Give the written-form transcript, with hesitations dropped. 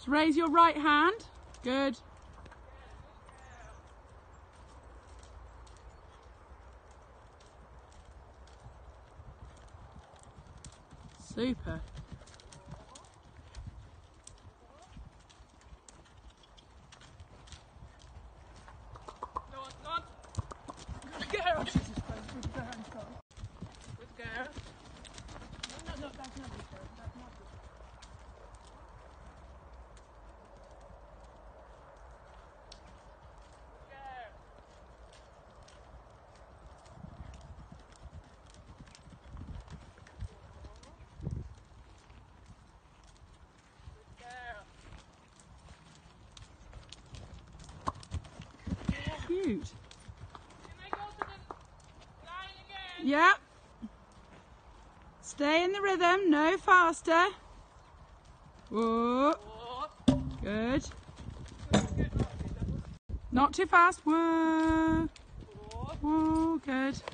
Just raise your right hand. Good. Super. Good girl. Good girl. No, that's not good girl. That's not good. Cute. Can I go to the line again? Yeah. Stay in the rhythm, no faster. Whoa. Good. Not too fast. Whoa. Whoa, good.